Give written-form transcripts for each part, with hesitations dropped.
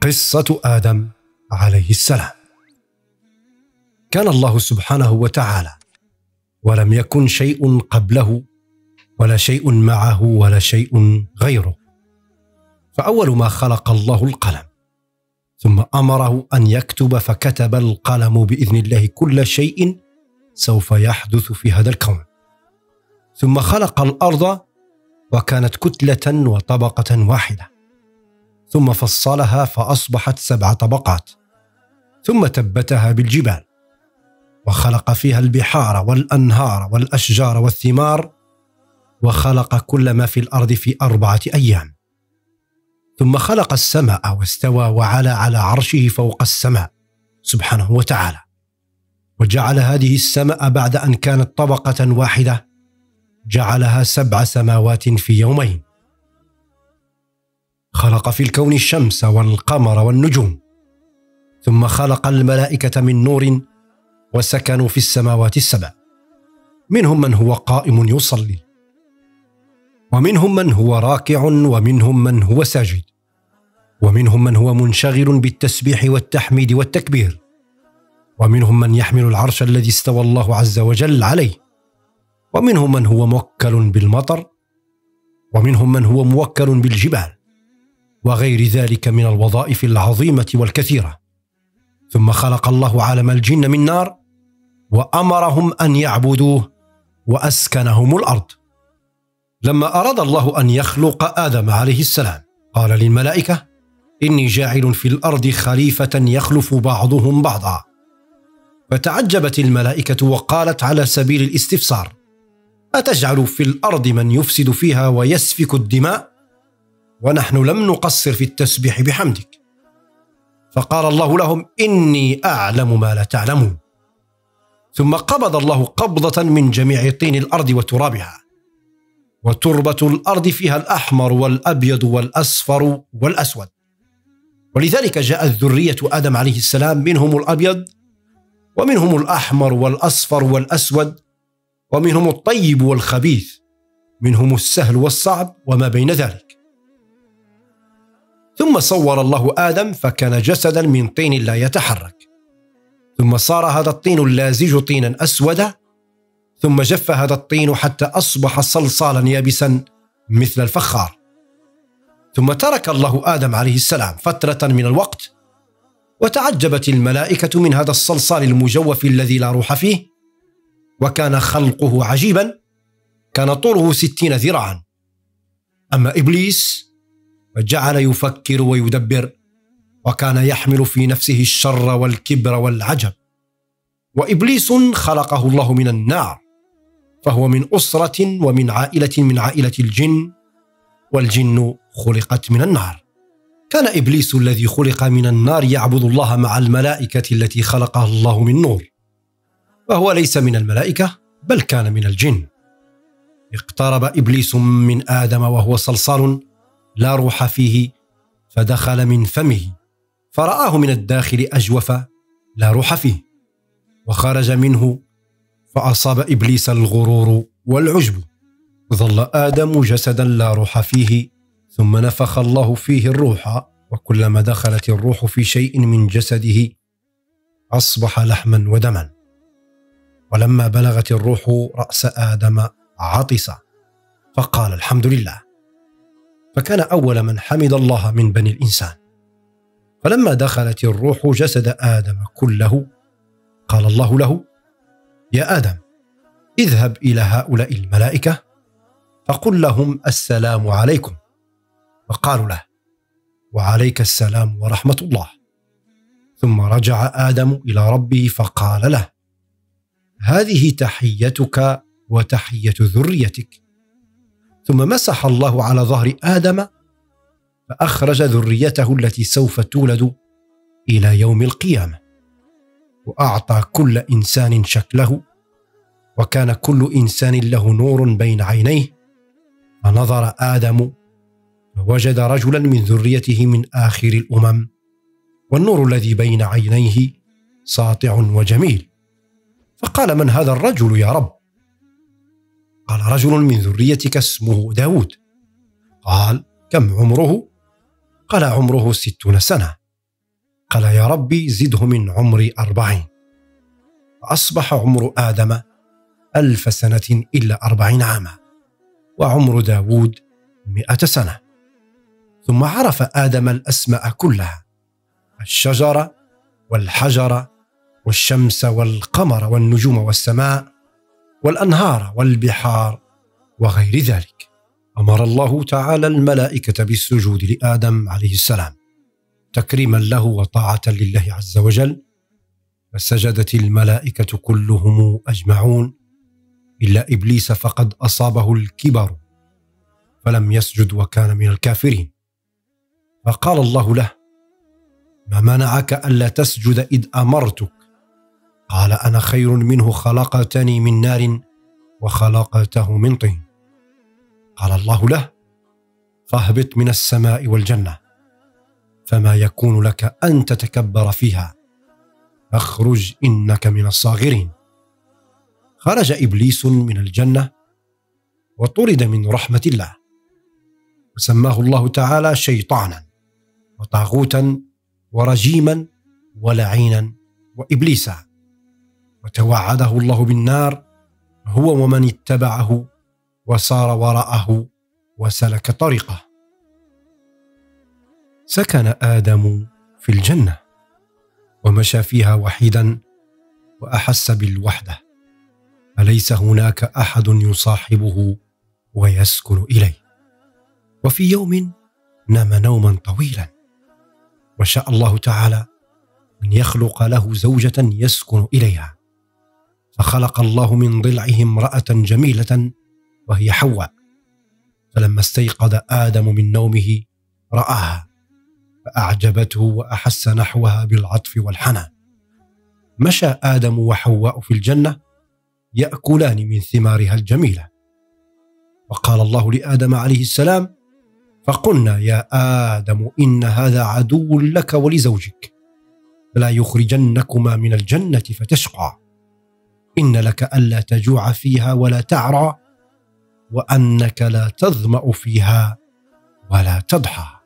قصة آدم عليه السلام. كان الله سبحانه وتعالى ولم يكن شيء قبله ولا شيء معه ولا شيء غيره، فأول ما خلق الله القلم، ثم أمره أن يكتب فكتب القلم بإذن الله كل شيء سوف يحدث في هذا الكون. ثم خلق الأرض وكانت كتلة وطبقة واحدة، ثم فصلها فأصبحت 7 طبقات، ثم تبتها بالجبال وخلق فيها البحار والأنهار والأشجار والثمار، وخلق كل ما في الأرض في 4 أيام. ثم خلق السماء واستوى وعلى على عرشه فوق السماء سبحانه وتعالى، وجعل هذه السماء بعد أن كانت طبقة واحدة جعلها 7 سماوات في يومين. خلق في الكون الشمس والقمر والنجوم، ثم خلق الملائكة من نور وسكنوا في السماوات ال7، منهم من هو قائم يصلي، ومنهم من هو راكع، ومنهم من هو ساجد، ومنهم من هو منشغل بالتسبيح والتحميد والتكبير، ومنهم من يحمل العرش الذي استوى الله عز وجل عليه، ومنهم من هو موكل بالمطر، ومنهم من هو موكل بالجبال، وغير ذلك من الوظائف العظيمة والكثيرة. ثم خلق الله عالم الجن من نار وأمرهم أن يعبدوه وأسكنهم الأرض. لما أراد الله أن يخلق آدم عليه السلام قال للملائكة: إني جاعل في الأرض خليفة يخلف بعضهم بعضا. فتعجبت الملائكة وقالت على سبيل الاستفسار: أتجعل في الأرض من يفسد فيها ويسفك الدماء ونحن لم نقصر في التسبيح بحمدك؟ فقال الله لهم: إني أعلم ما لا تعلمون. ثم قبض الله قبضة من جميع طين الأرض وترابها، وتربة الأرض فيها الأحمر والأبيض والأصفر والأسود، ولذلك جاءت ذرية آدم عليه السلام منهم الأبيض ومنهم الأحمر والأصفر والأسود، ومنهم الطيب والخبيث، منهم السهل والصعب وما بين ذلك. ثم صور الله آدم فكان جسدا من طين لا يتحرك، ثم صار هذا الطين اللازج طينا أسودا، ثم جف هذا الطين حتى أصبح صلصالا يابسا مثل الفخار. ثم ترك الله آدم عليه السلام فترة من الوقت، وتعجبت الملائكة من هذا الصلصال المجوف الذي لا روح فيه، وكان خلقه عجيبا، كان طوله 60 ذراعا. أما إبليس فجعل يفكر ويدبر، وكان يحمل في نفسه الشر والكبر والعجب. وإبليس خلقه الله من النار، فهو من أسرة ومن عائلة من عائلة الجن، والجن خلقت من النار. كان إبليس الذي خلق من النار يعبد الله مع الملائكة التي خلقها الله من نور، وهو ليس من الملائكة بل كان من الجن. اقترب إبليس من آدم وهو صلصال لا روح فيه، فدخل من فمه فرآه من الداخل أجوف لا روح فيه، وخرج منه فأصاب إبليس الغرور والعجب. ظل آدم جسدا لا روح فيه، ثم نفخ الله فيه الروح، وكلما دخلت الروح في شيء من جسده أصبح لحما ودما. ولما بلغت الروح رأس آدم عطس فقال: الحمد لله. فكان أول من حمد الله من بني الإنسان. فلما دخلت الروح جسد آدم كله قال الله له: يا آدم، اذهب إلى هؤلاء الملائكة فقل لهم السلام عليكم. فقالوا له: وعليك السلام ورحمة الله. ثم رجع آدم إلى ربه فقال له: هذه تحيتك وتحية ذريتك. ثم مسح الله على ظهر آدم فأخرج ذريته التي سوف تولد إلى يوم القيامة، وأعطى كل إنسان شكله، وكان كل إنسان له نور بين عينيه. فنظر آدم فوجد رجلا من ذريته من آخر الأمم، والنور الذي بين عينيه ساطع وجميل. فقال: من هذا الرجل يا رب؟ قال: رجل من ذريتك اسمه داود. قال: كم عمره؟ قال: عمره 60 سنة. قال يا ربي زده من عمري 40. فأصبح عمر آدم 1000 سنة إلا 40 عاما، وعمر داود 100 سنة. ثم عرف آدم الأسماء كلها: الشجرة والحجر والشمس والقمر والنجوم والسماء والأنهار والبحار وغير ذلك. أمر الله تعالى الملائكة بالسجود لآدم عليه السلام تكريما له وطاعة لله عز وجل، فسجدت الملائكة كلهم أجمعون إلا إبليس فقد أصابه الكبر فلم يسجد وكان من الكافرين. فقال الله له: ما منعك ألا تسجد إذ أمرتك؟ قال: أنا خير منه، خلقتني من نار وخلقته من طين. قال الله له: فاهبط من السماء والجنة، فما يكون لك أن تتكبر فيها، فاخرج إنك من الصاغرين. خرج إبليس من الجنة وطرد من رحمة الله، وسماه الله تعالى شيطانا وطاغوتا ورجيما ولعينا وإبليسا، وتوعده الله بالنار هو ومن اتبعه وسار وراءه وسلك طريقه. سكن آدم في الجنة ومشى فيها وحيدا وأحس بالوحدة، فليس هناك أحد يصاحبه ويسكن إليه. وفي يوم نام نوما طويلا، وشاء الله تعالى أن يخلق له زوجة يسكن إليها، فخلق الله من ضلعه امرأة جميلة وهي حواء. فلما استيقظ آدم من نومه رآها فأعجبته وأحس نحوها بالعطف والحنان. مشى آدم وحواء في الجنة يأكلان من ثمارها الجميلة، وقال الله لآدم عليه السلام: فقلنا يا آدم إن هذا عدو لك ولزوجك، فلا يخرجنكما من الجنة فتشقى، إن لك ألا تجوع فيها ولا تعرى، وأنك لا تظمأ فيها ولا تضحى.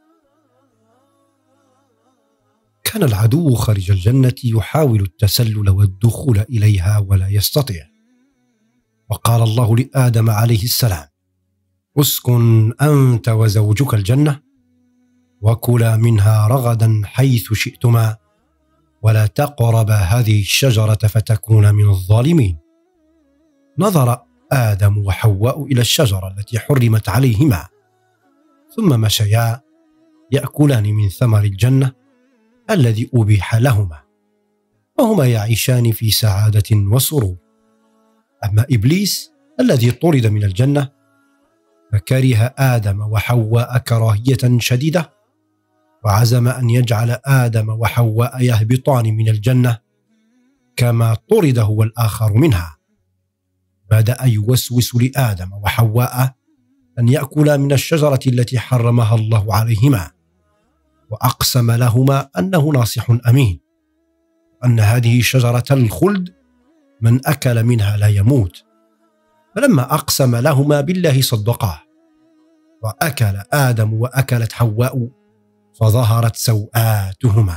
كان العدو خارج الجنة يحاول التسلل والدخول إليها ولا يستطيع، وقال الله لآدم عليه السلام: اسكن أنت وزوجك الجنة وكلا منها رغدا حيث شئتما ولا تقربا هذه الشجرة فتكونا من الظالمين. نظر آدم وحواء إلى الشجرة التي حرمت عليهما، ثم مشيا يأكلان من ثمر الجنة الذي أبيح لهما، وهما يعيشان في سعادة وسرور. أما إبليس الذي طرد من الجنة فكره آدم وحواء كراهية شديدة، وعزم أن يجعل آدم وحواء يهبطان من الجنة كما طرد هو الآخر منها. بدأ يوسوس لآدم وحواء أن يأكلا من الشجرة التي حرمها الله عليهما، وأقسم لهما أنه ناصح أمين، وأن هذه شجرة الخلد من أكل منها لا يموت. فلما أقسم لهما بالله صدقاه، وأكل آدم وأكلت حواء فظهرت سوآتهما.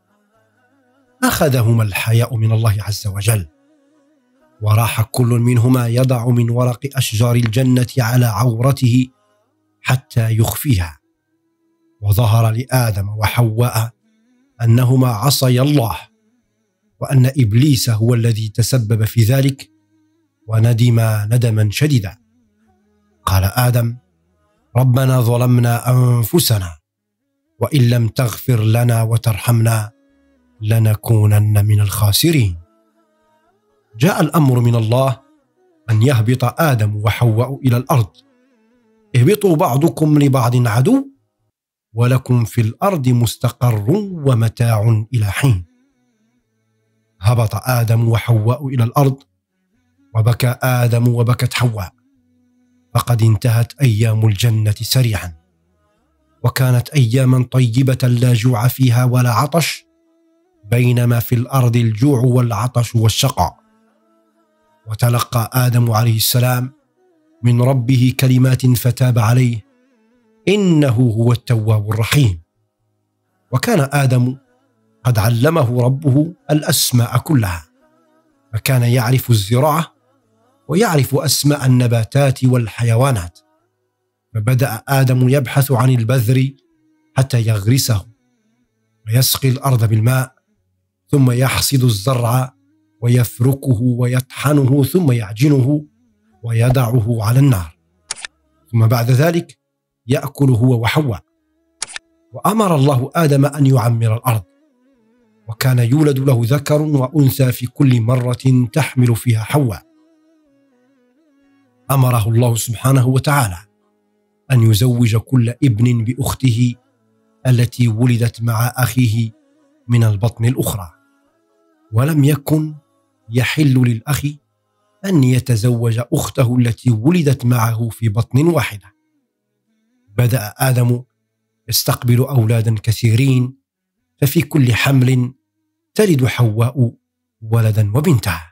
أخذهما الحياء من الله عز وجل، وراح كل منهما يضع من ورق أشجار الجنة على عورته حتى يخفيها. وظهر لآدم وحواء أنهما عصيا الله، وأن إبليس هو الذي تسبب في ذلك، وندما ندما شديدا. قال آدم: ربنا ظلمنا أنفسنا، وإن لم تغفر لنا وترحمنا لنكونن من الخاسرين. جاء الأمر من الله أن يهبط آدم وحواء إلى الأرض. اهبطوا بعضكم لبعض عدو، ولكم في الأرض مستقر ومتاع إلى حين. هبط آدم وحواء إلى الأرض، وبكى آدم وبكت حواء، فقد انتهت أيام الجنة سريعا، وكانت أياما طيبة لا جوع فيها ولا عطش، بينما في الأرض الجوع والعطش والشقاء. وتلقى آدم عليه السلام من ربه كلمات فتاب عليه، إنه هو التواب الرحيم. وكان آدم قد علمه ربه الأسماء كلها، فكان يعرف الزراعة ويعرف أسماء النباتات والحيوانات. فبدأ آدم يبحث عن البذر حتى يغرسه ويسقي الأرض بالماء، ثم يحصد الزرع ويفركه ويطحنه ثم يعجنه ويضعه على النار، ثم بعد ذلك يأكل هو وحواء. وأمر الله آدم أن يعمر الأرض، وكان يولد له ذكر وأنثى في كل مرة تحمل فيها حواء. أمره الله سبحانه وتعالى أن يزوج كل ابن بأخته التي ولدت مع أخيه من البطن الأخرى، ولم يكن يحل للأخ أن يتزوج أخته التي ولدت معه في بطن واحدة. بدأ آدم يستقبل أولادا كثيرين، ففي كل حمل تلد حواء ولدا وبنتا.